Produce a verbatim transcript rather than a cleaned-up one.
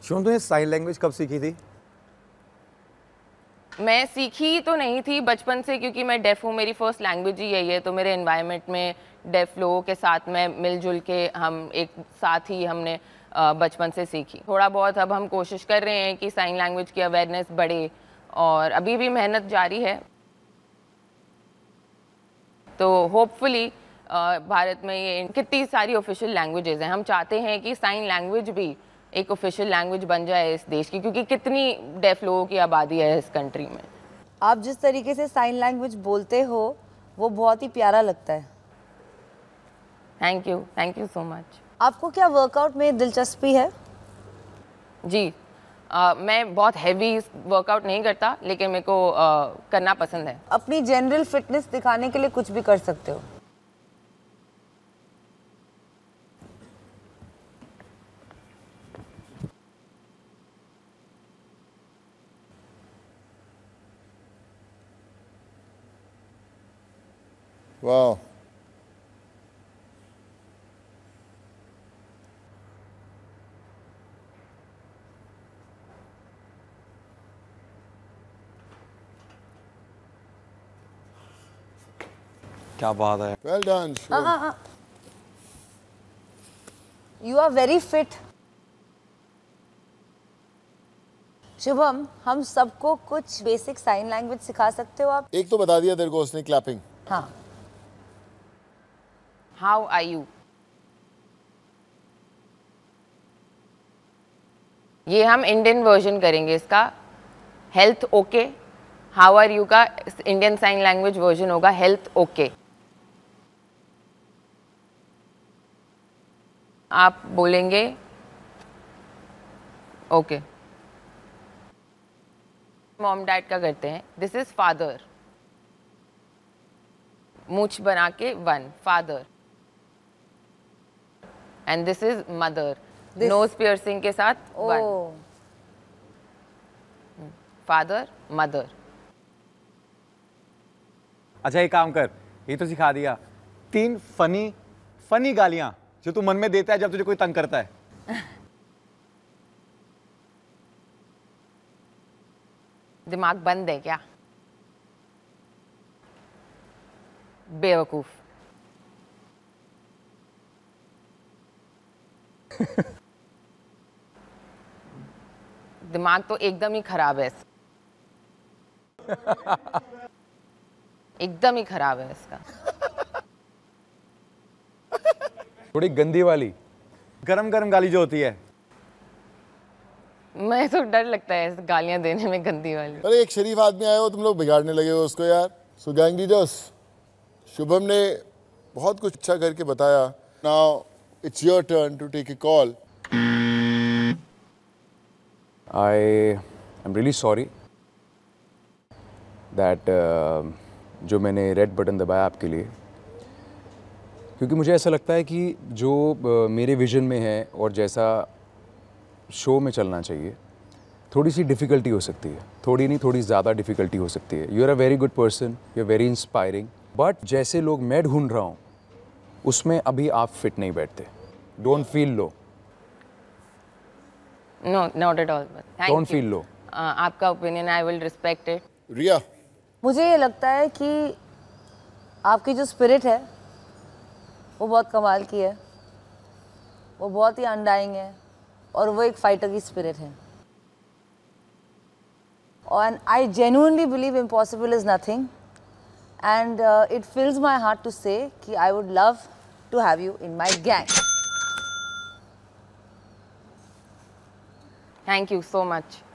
शुभम, तुमने sign language कब सीखी थी? मैं सीखी तो नहीं थी बचपन से, क्योंकि मैं डेफ हूँ, मेरी फर्स्ट लैंग्वेज ही यही है। तो मेरे एनवायरनमेंट में डेफ लोगों के साथ में मिलजुल के हम एक साथ ही हमने बचपन से सीखी थोड़ा बहुत। अब हम कोशिश कर रहे हैं कि साइन लैंग्वेज की अवेयरनेस बढ़े और अभी भी मेहनत जारी है। तो होपफुली भारत में ये कितनी सारी ऑफिशियल लैंग्वेजेस हैं, हम चाहते हैं कि साइन लैंग्वेज भी एक ऑफिशियल लैंग्वेज बन जाए इस देश की, क्योंकि कितनी डेफ लोगों की आबादी है इस कंट्री में। आप जिस तरीके से साइन लैंग्वेज बोलते हो वो बहुत ही प्यारा लगता है। Thank you, thank you so much. आपको क्या वर्कआउट में दिलचस्पी है? जी uh, मैं बहुत हैवी वर्कआउट नहीं करता, लेकिन मेरे को uh, करना पसंद है। अपनी जनरल फिटनेस दिखाने के लिए कुछ भी कर सकते हो। वाह, क्या बात है। Well done. You are very fit. Shubham, हम सबको कुछ बेसिक साइन लैंग्वेज सिखा सकते हो आप? एक तो बता दिया तेरे को उसने, क्लैपिंग। हाँ। हाउ आर यू, ये हम इंडियन वर्जन करेंगे इसका। Health okay, how are you का इंडियन साइन लैंग्वेज वर्जन होगा हेल्थ ओके। आप बोलेंगे ओके। मॉम डैड का करते हैं। दिस इज फादर, मूछ बना के one, father. And this is mother, nose piercing के साथ वन, फादर मदर। अच्छा एक काम कर, ये तो सिखा दिया, तीन फनी फनी गालियां जो तू मन में देता है जब तुझे कोई तंग करता है। दिमाग बंद है क्या? बेवकूफ। दिमाग तो एकदम ही खराब है, एकदम ही खराब है इसका। थोड़ी गंदी वाली गरम गरम गाली जो होती है। मैं तो डर लगता है इस गालियां देने में, गंदी वाली। अरे एक शरीफ आदमी आया हो, तुम लोग बिगाड़ने लगे हो उसको यार। सो गैंग लीडर्स, शुभम ने बहुत कुछ अच्छा करके बताया। Now it's your turn to take a call. I am really sorry that uh, जो मैंने रेड बटन दबाया आपके लिए, क्योंकि मुझे ऐसा लगता है कि जो uh, मेरे विजन में है और जैसा शो में चलना चाहिए, थोड़ी सी डिफ़िकल्टी हो सकती है। थोड़ी नहीं, थोड़ी ज़्यादा डिफ़िकल्टी हो सकती है। You are a very good person, you are very inspiring, but जैसे लोग मैं ढूंढ रहा हूँ उसमें अभी आप फिट नहीं बैठते। Don't feel low. No, not at all. Thank Don't you. feel low. Uh, आपका opinion, I will respect it. Riya, मुझे ये लगता है कि आपकी जो स्पिरिट है वो बहुत कमाल की है, वो बहुत ही अनडाइंग है और वो एक फाइटर की स्पिरिट है। और I genuinely believe impossible is nothing, and it fills my heart to say कि I would love to have you in my gang. Thank you so much.